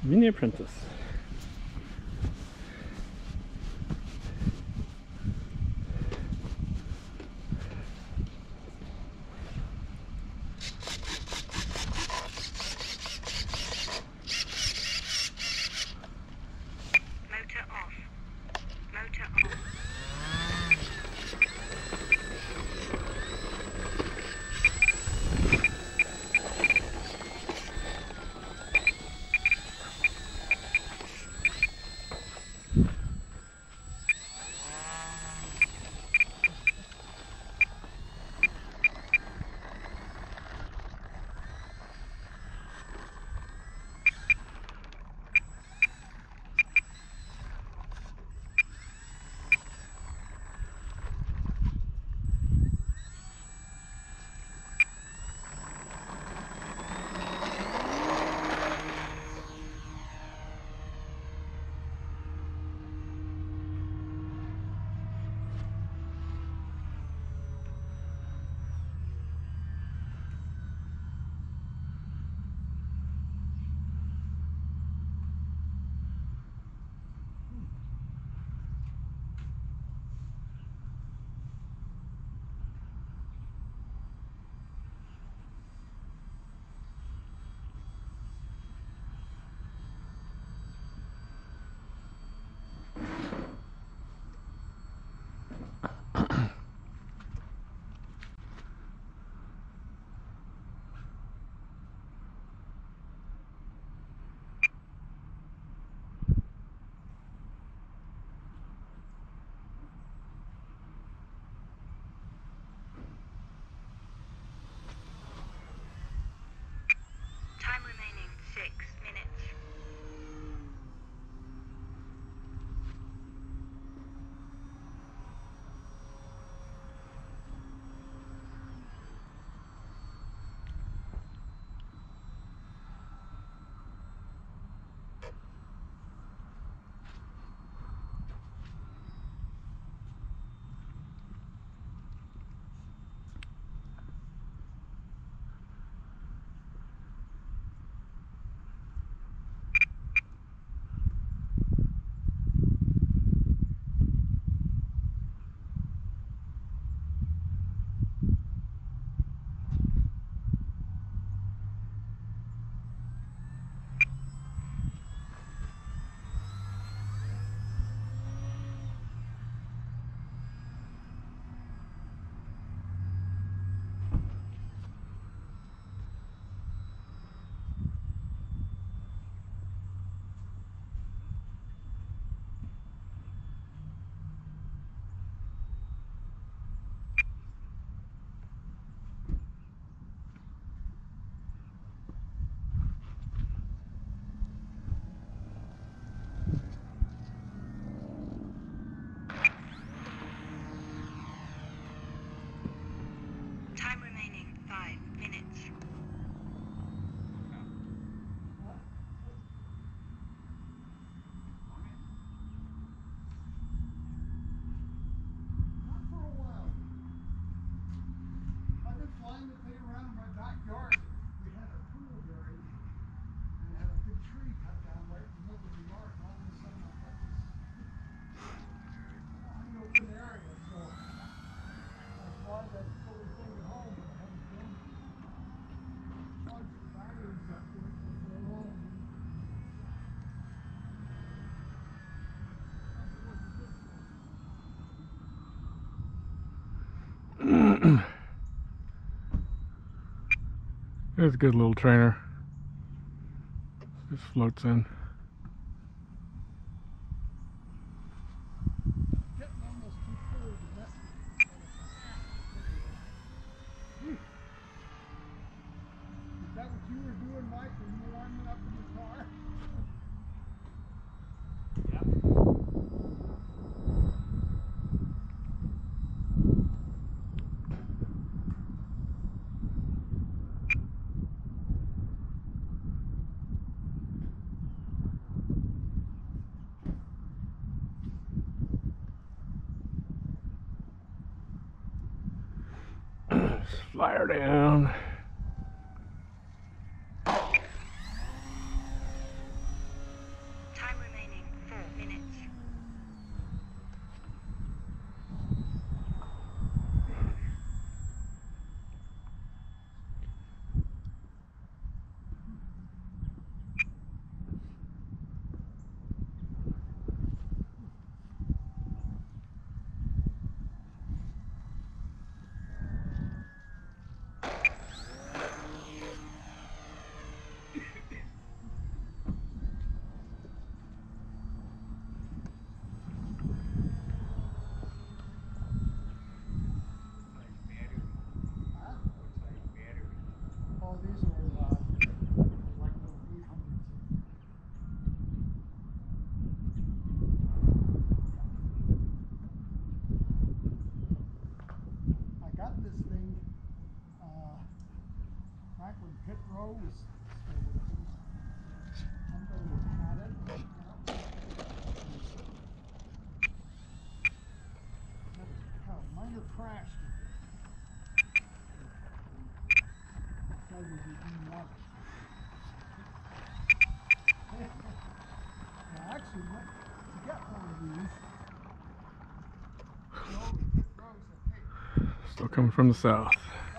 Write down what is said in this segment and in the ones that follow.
Mini Apprentice. Motor off. Motor on. Time remaining 6 minutes. Time remaining 5 minutes. Not for a while. I've been flying the thing around in my backyard. We had a pool buried and had a big tree cut down right in the middle of the yard. And all of a sudden I got this unopened area. So I fly that silly thing at home, but I haven't filmed it. Charged the batteries up to it for long. There's a good little trainer. Just floats in. Getting almost too cold to mess with. Is that what you were doing, Mike, when you were warming up in the car? Fly her down. tell you he didn't want it. Now, actually, to get one of these, you know, the rows of tape. Still coming from the south.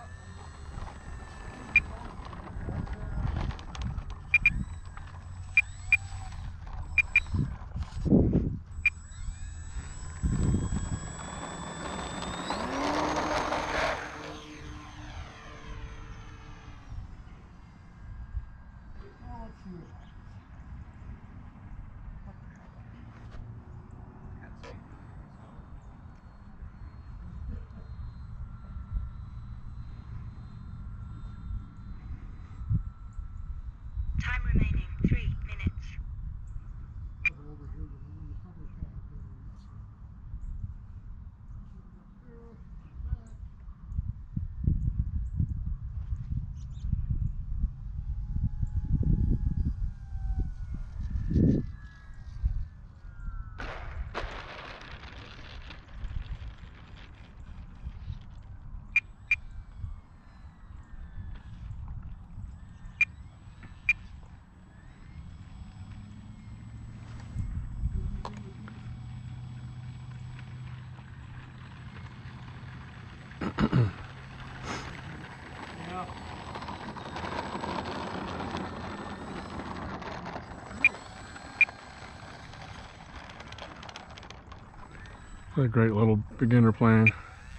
Time remaining 3 minutes. Over here, you know, you probably have a better answer. Up there, like that. Yeah. It's a great little beginner plane.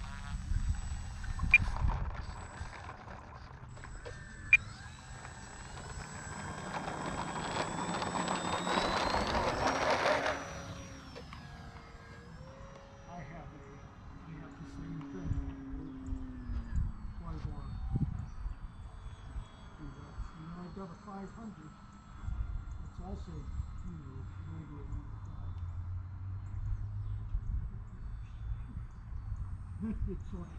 I have the same thing. Why want to do that? You know, I've got a 500. It's also, you know, maybe a it's like,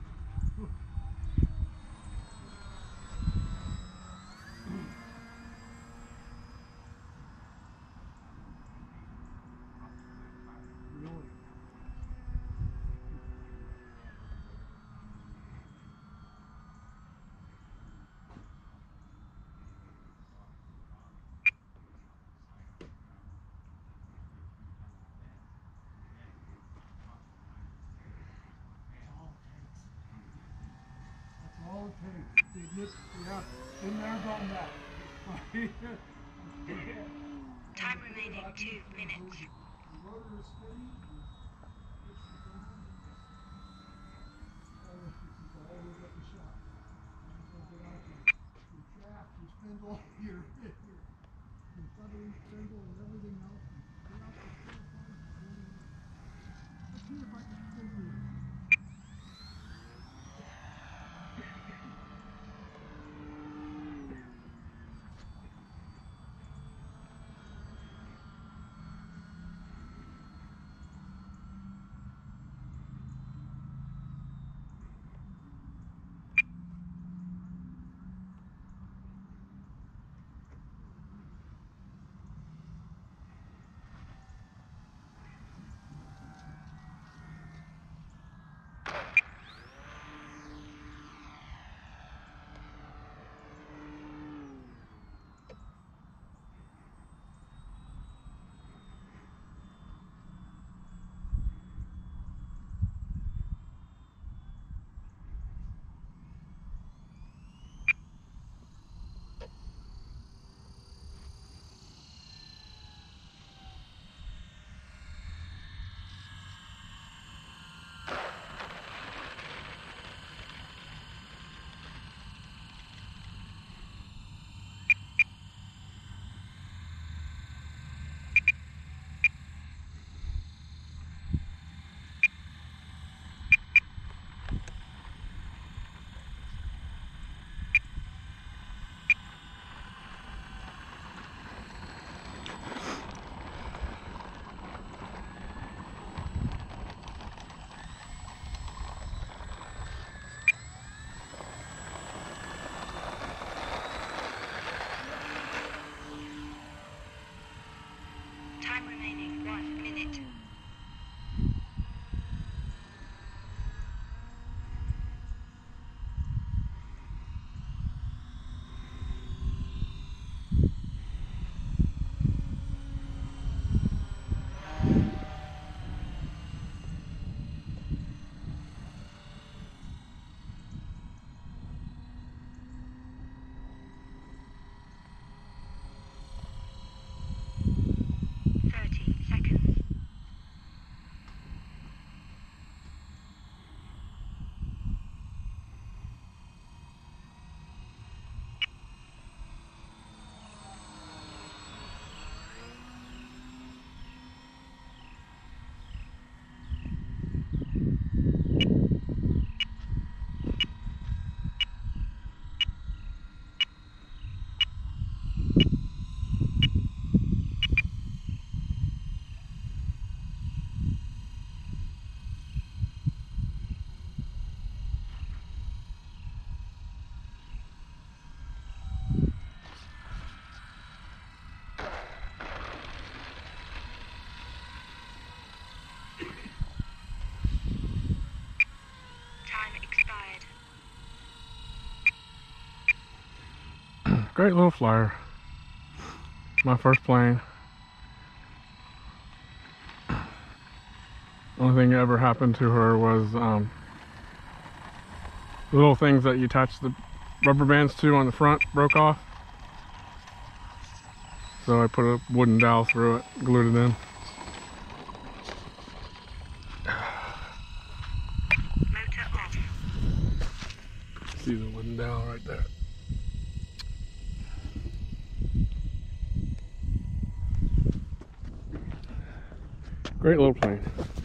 really. That's all it takes. Yeah, been there, done that. Time remaining 2 minutes. The rotor is spinning. Push the down. Oh, this is all over the shop. You get out your shaft, your spindle, your shuttering spindle, and everything else. Get out the purifier. Let's see if I can figure it out. Great little flyer. My first plane. Only thing that ever happened to her was the little things that you attach the rubber bands to on the front broke off. So I put a wooden dowel through it, glued it in. Motor off. See the wooden dowel right there. Great little plane.